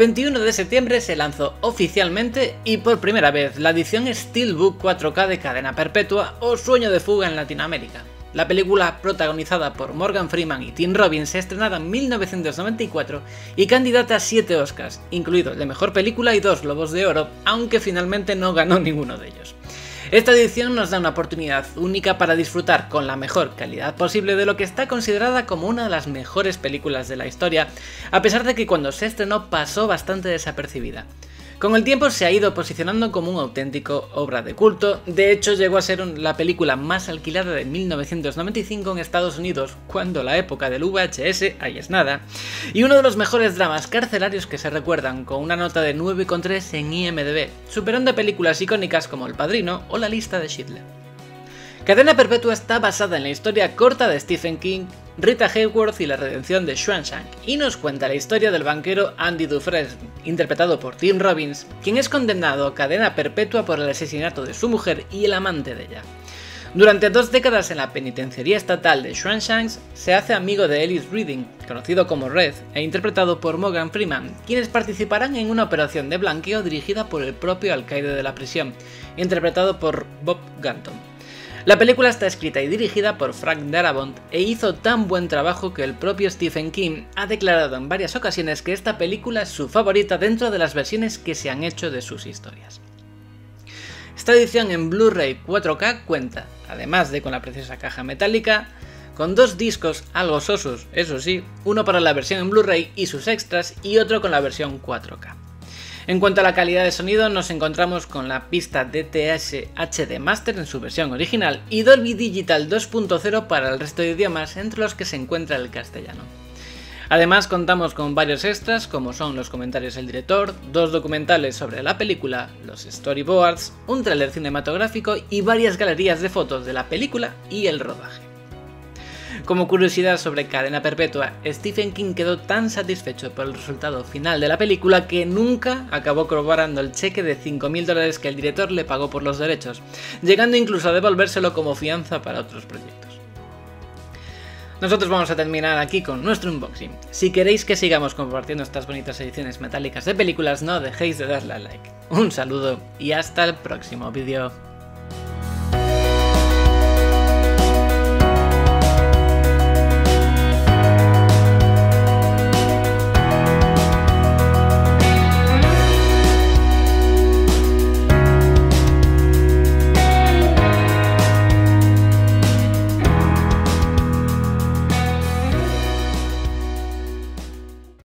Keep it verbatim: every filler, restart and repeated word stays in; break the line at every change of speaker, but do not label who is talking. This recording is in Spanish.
veintiuno de septiembre se lanzó oficialmente y por primera vez la edición Steelbook cuatro K de Cadena Perpetua o Sueño de Fuga en Latinoamérica. La película, protagonizada por Morgan Freeman y Tim Robbins, estrenada en mil novecientos noventa y cuatro y candidata a siete Oscars, incluidos el de Mejor Película y dos Globos de Oro, aunque finalmente no ganó ninguno de ellos. Esta edición nos da una oportunidad única para disfrutar con la mejor calidad posible de lo que está considerada como una de las mejores películas de la historia, a pesar de que cuando se estrenó pasó bastante desapercibida. Con el tiempo se ha ido posicionando como un auténtico obra de culto, de hecho llegó a ser la película más alquilada de mil novecientos noventa y cinco en Estados Unidos, cuando la época del V H S ahí es nada, y uno de los mejores dramas carcelarios que se recuerdan, con una nota de nueve coma tres en I M D B, superando películas icónicas como El Padrino o La Lista de Schindler. Cadena Perpetua está basada en la historia corta de Stephen King, Rita Hayworth y la redención de Shawshank, y nos cuenta la historia del banquero Andy Dufresne, interpretado por Tim Robbins, quien es condenado a cadena perpetua por el asesinato de su mujer y el amante de ella. Durante dos décadas en la penitenciaría estatal de Shawshank se hace amigo de Ellis Reading, conocido como Red, e interpretado por Morgan Freeman, quienes participarán en una operación de blanqueo dirigida por el propio alcaide de la prisión, interpretado por Bob Gunton. La película está escrita y dirigida por Frank Darabont e hizo tan buen trabajo que el propio Stephen King ha declarado en varias ocasiones que esta película es su favorita dentro de las versiones que se han hecho de sus historias. Esta edición en Blu-ray cuatro K cuenta, además de con la preciosa caja metálica, con dos discos algo sosos, eso sí, uno para la versión en Blu-ray y sus extras y otro con la versión cuatro K. En cuanto a la calidad de sonido, nos encontramos con la pista D T S H D Master en su versión original y Dolby Digital dos punto cero para el resto de idiomas, entre los que se encuentra el castellano. Además contamos con varios extras como son los comentarios del director, dos documentales sobre la película, los storyboards, un tráiler cinematográfico y varias galerías de fotos de la película y el rodaje. Como curiosidad sobre Cadena Perpetua, Stephen King quedó tan satisfecho por el resultado final de la película que nunca acabó cobrando el cheque de cinco mil dólares que el director le pagó por los derechos, llegando incluso a devolvérselo como fianza para otros proyectos. Nosotros vamos a terminar aquí con nuestro unboxing. Si queréis que sigamos compartiendo estas bonitas ediciones metálicas de películas, no dejéis de darle a like. Un saludo y hasta el próximo vídeo.